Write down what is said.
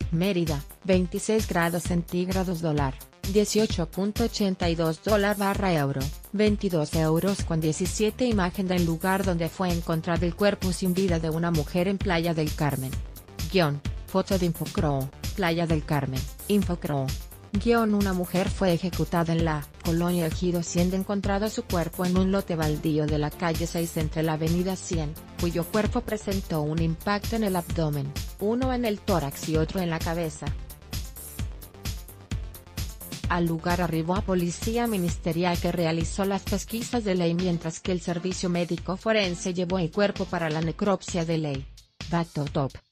Mérida, 26 grados centígrados dólar, 18.82 dólar/euro, 22 euros con 17. Imagen del lugar donde fue encontrado el cuerpo sin vida de una mujer en Playa del Carmen. Foto de Infocrow, Playa del Carmen, Infocrow. Una mujer fue ejecutada en la colonia Ejido, siendo encontrado su cuerpo en un lote baldío de la calle 6 entre la avenida 100, cuyo cuerpo presentó un impacto en el abdomen, uno en el tórax y otro en la cabeza. Al lugar arribó a policía ministerial, que realizó las pesquisas de ley, mientras que el servicio médico forense llevó el cuerpo para la necropsia de ley. Dato top.